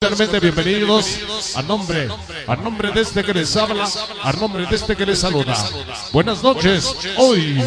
cordialmente bienvenidos a nombre de este que les habla, a nombre de este que les saluda. Buenas noches, hoy.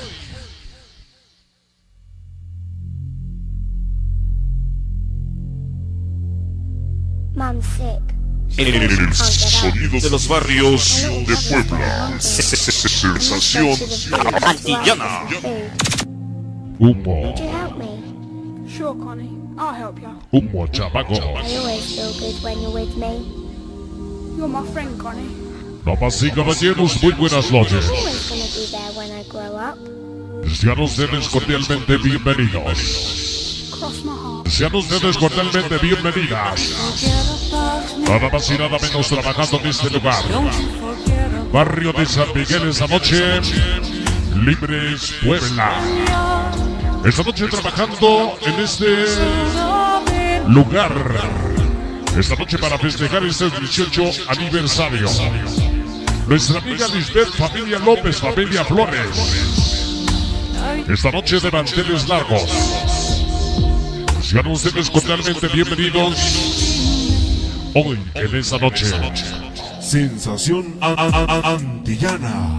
Mom's sick. El sonido de los barrios de Puebla. Sensación antillana. Humo. Could you help me? Sure, Connie. I'll help you. Humo, chamaco. I always feel good when you're with me. You're my friend, Connie. Damas y caballeros, muy buenas noches. Always gonna be there when I grow up. Sean ustedes cordialmente bienvenidos. Cross my heart. Sean ustedes cordialmente bienvenidas. Nada más y nada menos trabajando en este lugar. Barrio de San Miguel esta noche. Libres Puebla. Esta noche trabajando en este lugar. Esta noche para festejar este 18 aniversario. Nuestra amiga Lisbeth, familia López, familia Flores. Esta noche de manteles largos. Sean ustedes cordialmente bienvenidos hoy en esta noche. Sensación antillana.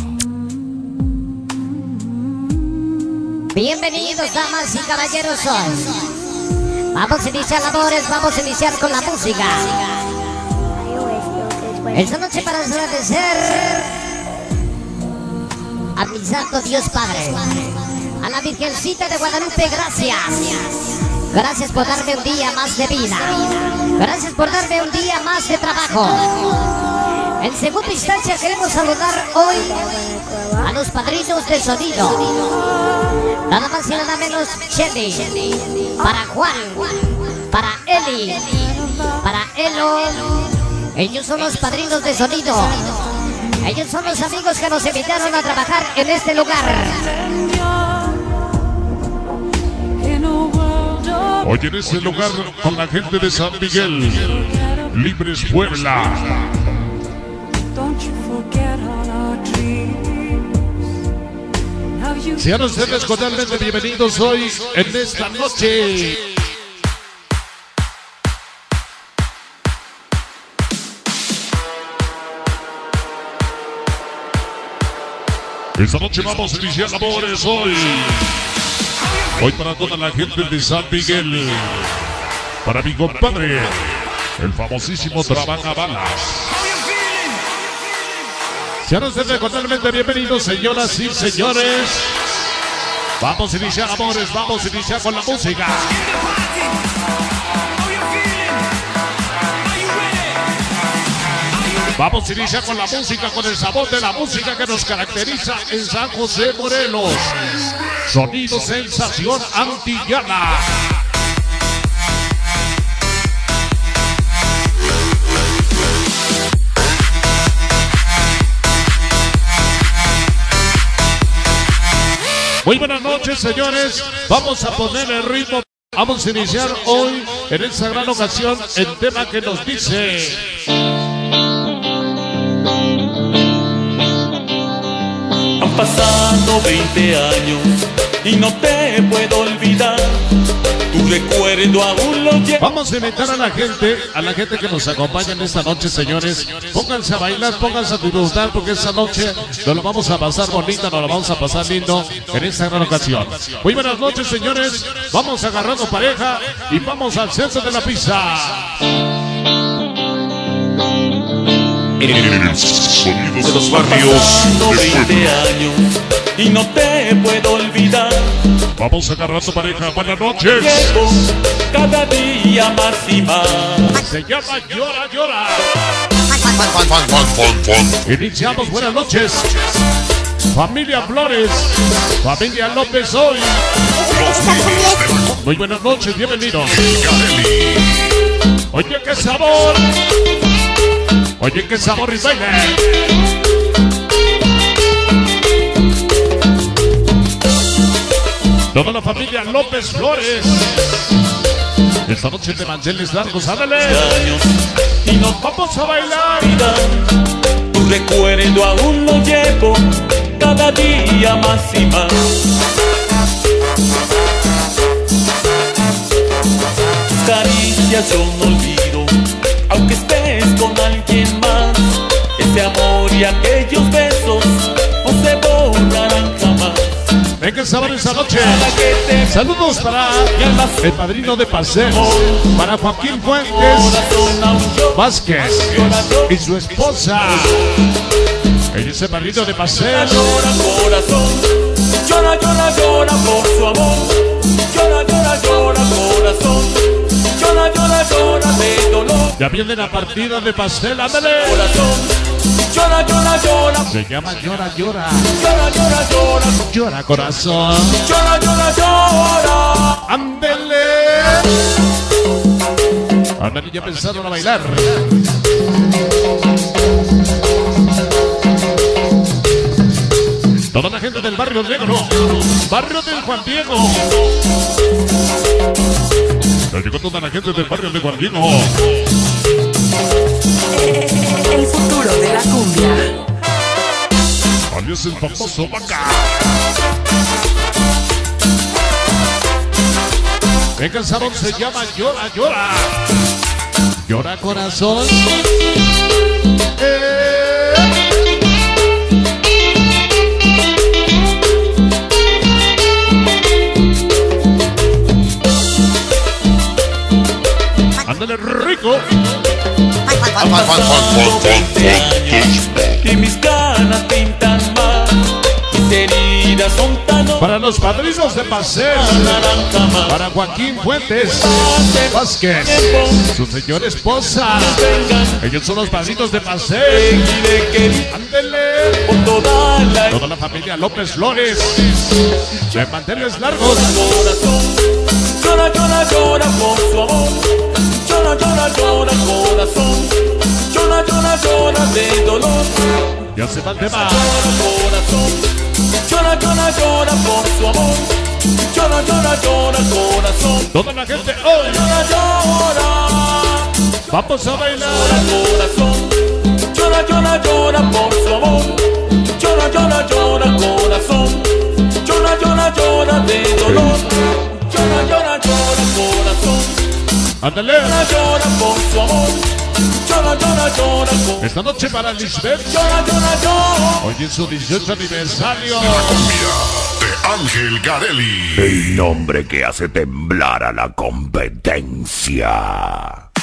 Bienvenidos, damas y caballeros, hoy. Vamos a iniciar labores, vamos a iniciar con la música. I always feel good when Esta noche para agradecer a mi santo Dios Padre, a la Virgencita de Guadalupe, gracias. Gracias por darme un día más de vida. Gracias por darme un día más de trabajo. En segunda instancia queremos saludar hoy a los padrinos de sonido. Nada más y nada menos Shelly, para Juan, para Eli, para Elo. Ellos son los padrinos de sonido. Ellos son los amigos que nos invitaron a trabajar en este lugar. Hoy en este lugar con la gente de San Miguel. Libres Puebla. Sean ustedes cordialmente bienvenidos hoy en esta noche. Esta noche vamos a iniciar labores hoy. Hoy para toda la gente de San Miguel. Para mi compadre, el famosísimo Trabaja Balas. Sean ustedes cordialmente bienvenidos, señoras y señores. Vamos a iniciar amores, vamos a iniciar con la música. Vamos a iniciar con la música, con el sabor de la música que nos caracteriza en San José, Morelos. Sonido sensación antillana. Muy buenas noches, señores. Vamos a poner el ritmo. Vamos a iniciar hoy en esta gran ocasión el tema que nos dice. Han pasado 20 años y no te puedo olvidar. Tu recuerdo aún lo llevo. Vamos a invitar a la gente que nos acompaña en esta noche, señores. Pónganse a bailar, pónganse a disfrutar, porque esta noche nos lo vamos a pasar bonita, nos lo vamos a pasar lindo en esta gran ocasión. Muy buenas noches, señores. Vamos agarrando pareja y vamos al centro de la pista. El sonido de los barrios de 20 Puebla. años y no te puedo olvidar. Vamos agarrando pareja. Buenas noches. Llevo cada día más y más. Se llama Llora, Llora. Iniciamos, buenas noches. Familia Flores, familia López hoy. Muy buenas noches, bienvenidos. Oye, qué sabor. Oye, qué sabor y baile. Toda la familia López Flores. Esta noche de manteles largos, ándale. Y no Vamos a bailar. tu recuerdo aún lo llevo cada día más y más. Tus caricias yo no olvido y aquellos besos no se borrarán jamás. Venga el sábado esta noche. Cada que te Saludos para el padrino de Paseo, para Joaquín Fuentes corazón aún yo Vázquez y su esposa. Ella es el padrino de Paseo. llora corazón, llora, llora, llora por su amor. Llora, llora, llora corazón, llora, llora, llora de dolor. Ya viene la partida de Paseo, ándale. Corazón, llora, llora, llora. Se llama Llora, Llora. Llora, llora, llora. Llora, corazón. Llora, llora, llora. Ándele. Ándale, ya empezaron a bailar. Toda la gente del barrio negro, barrio del Juan Diego. Ya llegó toda la gente del barrio de Juan Diego. El futuro de la cumbia. Alias el famoso Vaca. Venga, el salón se llama Llora, Llora. Llora, corazón. Ándale, rico. Tengo 20 años y mis canas pintan más. Mis heridas son tan Para los padrinos de Paseo, naranja más. para Joaquín Fuentes Vázquez, su señora esposa. Ellos son los padrinos de Paseo. Seguiré queriendo Ándele. por Toda la familia López Flores, de manteles largos. corazón. Llora, llora, llora por su amor. Llora, llora, llora corazón. Llora, llora, llora de dolor. Ya se va el tema. Llora corazón. Llora, llora, llora por su amor. Llora, llora, llora corazón. Toda la gente hoy Llora, llora. vamos a bailar. Llora corazón. Llora, llora, llora por su amor. Llora, llora, llora corazón. Llora, llora, llora de dolor. Llora, llora, llora corazón. Ándale. Llora, llora por su amor. Llora, llora, llora corazón. Esta noche para Lisbeth, Llora, llora, llora. hoy en su 18 aniversario. De Ángel Garelli. El nombre que hace temblar a la competencia.